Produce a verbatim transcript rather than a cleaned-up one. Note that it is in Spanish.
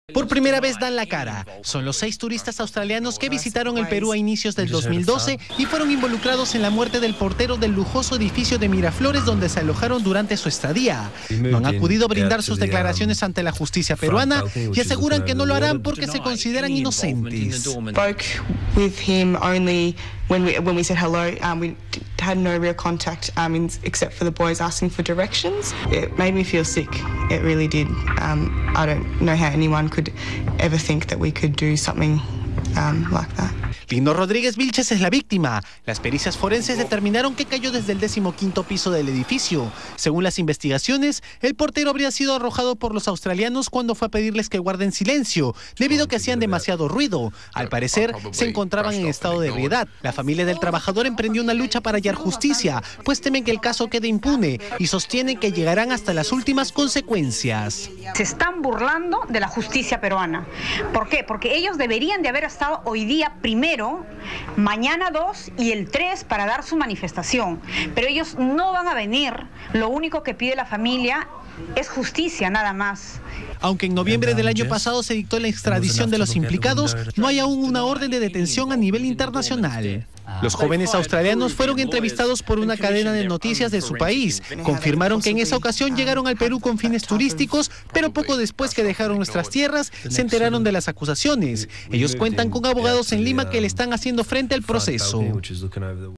Por primera vez dan la cara. Son los seis turistas australianos que visitaron el Perú a inicios del dos mil doce y fueron involucrados en la muerte del portero del lujoso edificio de Miraflores donde se alojaron durante su estadía. No han acudido a brindar sus declaraciones ante la justicia peruana y aseguran que no lo harán porque se consideran inocentes. Spoke with him only when we when we said hello. Um, we had no real contact um, in, except for the boys asking for directions. It made me feel sick. It really did. Um, I don't know how anyone could ever think that we could do something um, like that. Lino Rodríguez Vilches es la víctima. Las pericias forenses determinaron que cayó desde el decimoquinto piso del edificio. Según las investigaciones, el portero habría sido arrojado por los australianos cuando fue a pedirles que guarden silencio, debido a que hacían demasiado ruido. Al parecer, se encontraban en estado de ebriedad. La familia del trabajador emprendió una lucha para hallar justicia, pues temen que el caso quede impune y sostienen que llegarán hasta las últimas consecuencias. Se están burlando de la justicia peruana. ¿Por qué? Porque ellos deberían de haber estado hoy día primero, mañana dos y el tres para dar su manifestación, pero ellos no van a venir. Lo único que pide la familia es justicia, nada más. Aunque en noviembre del año pasado se dictó la extradición de los implicados, no hay aún una orden de detención a nivel internacional. Los jóvenes australianos fueron entrevistados por una cadena de noticias de su país. Confirmaron que en esa ocasión llegaron al Perú con fines turísticos, pero poco después que dejaron nuestras tierras, se enteraron de las acusaciones. Ellos cuentan con abogados en Lima que le están haciendo frente al proceso.